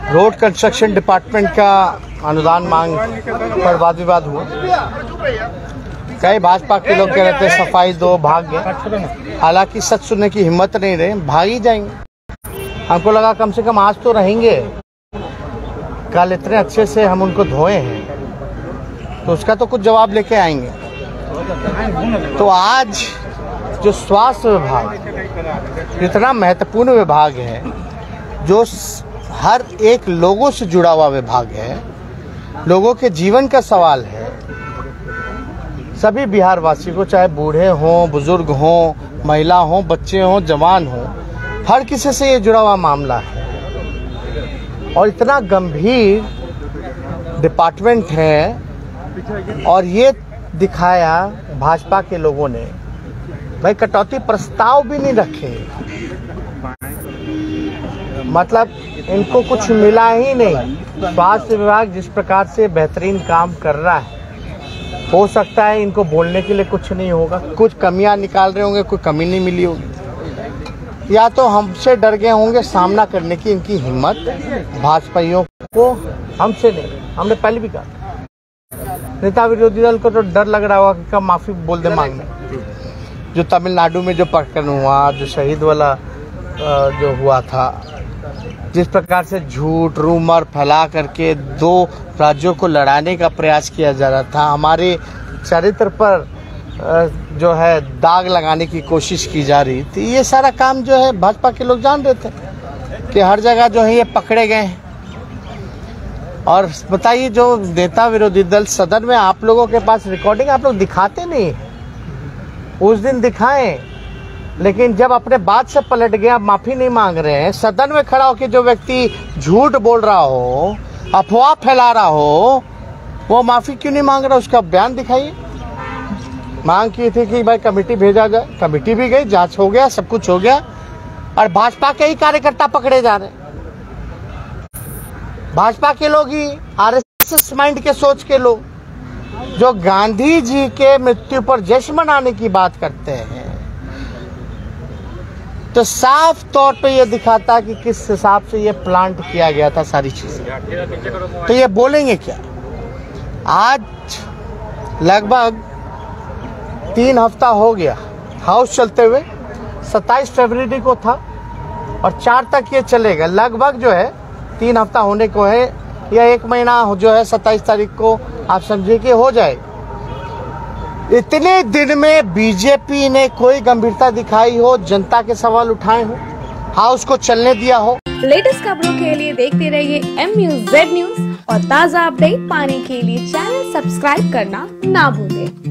Road construction department का अनुदान मांग पर वाद विवाद हुआ। कई भाजपा के लोग कह रहे थे सफाई दो, भाग गए। हालांकि सच सुनने की हिम्मत नहीं रहे, भाग ही जाएंगे। हमको लगा कम से कम आज तो रहेंगे, कल इतने अच्छे से हम उनको धोए हैं तो उसका तो कुछ जवाब लेके आएंगे। तो आज जो स्वास्थ्य विभाग इतना महत्वपूर्ण विभाग है, जो हर एक लोगों से जुड़ा हुआ विभाग है, लोगों के जीवन का सवाल है, सभी बिहार वासी को, चाहे बूढ़े हों, बुजुर्ग हों, महिला हों, बच्चे हों, जवान हों, हर किसी से ये जुड़ा हुआ मामला है। और इतना गंभीर डिपार्टमेंट है और ये दिखाया भाजपा के लोगों ने, भाई कटौती प्रस्ताव भी नहीं रखे, मतलब इनको कुछ मिला ही नहीं। स्वास्थ्य विभाग जिस प्रकार से बेहतरीन काम कर रहा है, हो सकता है इनको बोलने के लिए कुछ नहीं होगा, कुछ कमियां निकाल रहे होंगे, कोई कमी नहीं मिली होगी, या तो हमसे डर गए होंगे सामना करने की इनकी हिम्मत। भाजपाइयों को हमसे नहीं, हमने पहले भी कहा, नेता विरोधी दल को तो डर लग रहा होगा कि कब माफी बोल दे मांगने। जो तमिलनाडु में जो प्रकरण हुआ, जो शहीद वाला जो हुआ था, जिस प्रकार से झूठ रूमर फैला करके दो राज्यों को लड़ाने का प्रयास किया जा रहा था, हमारे चरित्र पर जो है दाग लगाने की कोशिश की जा रही थी, ये सारा काम जो है भाजपा के लोग जान रहे थे कि हर जगह जो है ये पकड़े गए हैं। और बताइए, जो नेता विरोधी दल सदन में, आप लोगों के पास रिकॉर्डिंग आप लोग दिखाते नहीं, उस दिन दिखाएं, लेकिन जब अपने बात से पलट गए, आप माफी नहीं मांग रहे हैं। सदन में खड़ा होकर जो व्यक्ति झूठ बोल रहा हो, अफवाह फैला रहा हो, वो माफी क्यों नहीं मांग रहा, उसका बयान दिखाइए। मांग की थी कि भाई कमेटी भेजा जाए, कमेटी भी गई, जांच हो गया, सब कुछ हो गया, और भाजपा के ही कार्यकर्ता पकड़े जा रहे हैं। भाजपा के लोग ही, आरएसएस माइंड के सोच के लोग, जो गांधी जी के मृत्यु पर जश्न मनाने की बात करते हैं, तो साफ तौर पे ये दिखाता कि किस हिसाब से ये प्लांट किया गया था सारी चीजें। तो ये बोलेंगे क्या? आज लगभग 3 हफ्ता हो गया हाउस चलते हुए, 27 फरवरी को था और 4 तक ये चलेगा। लगभग जो है 3 हफ्ता होने को है, या 1 महीना जो है 27 तारीख को आप समझिए कि हो जाए। इतने दिन में बीजेपी ने कोई गंभीरता दिखाई हो, जनता के सवाल उठाए हो, हाउस को चलने दिया हो। लेटेस्ट खबरों के लिए देखते रहिए MUZ न्यूज और ताज़ा अपडेट पाने के लिए चैनल सब्सक्राइब करना ना भूलें।